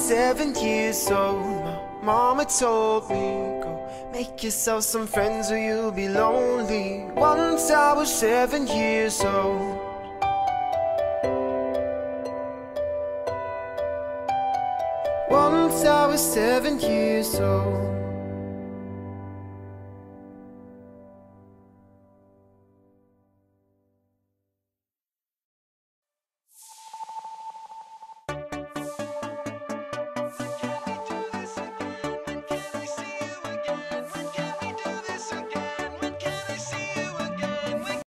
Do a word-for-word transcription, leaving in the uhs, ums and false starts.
seven years old, my mama told me, go make yourself some friends or you'll be lonely. Once I was seven years old. Once I was seven years old.